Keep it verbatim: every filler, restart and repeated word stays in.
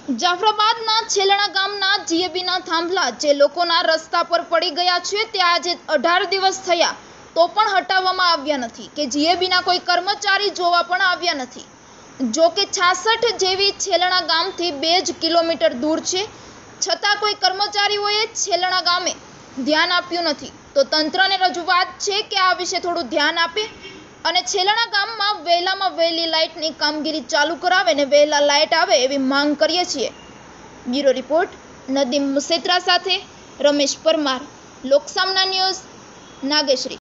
જાફરાબાદના છેલણા ગામના જીએબીના થાંભલા જે લોકોના રસ્તા પર પડી ગયા છે તે આજે અઢાર દિવસ થયા તો પણ હટાવવામાં આવ્યા નથી કે જીએબીના કોઈ કર્મચારી જોવા પણ આવ્યા નથી। જો કે છાસઠ જેવી છેલણા ગામથી બે જ કિલોમીટર દૂર છે, છતાં કોઈ કર્મચારીઓએ છેલણા ગામે ધ્યાન આપ્યું નથી। તો તંત્રને રજૂઆત છે કે આ વિશે થોડું ધ્યાન આપે અને છેલણા ગામમાં વહેલામાં વહેલી લાઇટની કામગીરી ચાલુ કરાવે ને વહેલા લાઇટ આવે એવી માંગ કરીએ છીએ। બ્યુરો રિપોર્ટ નદીમ મુસેત્રા સાથે રમેશ પરમાર, લોકસામના ન્યૂઝ, નાગેશ્રી।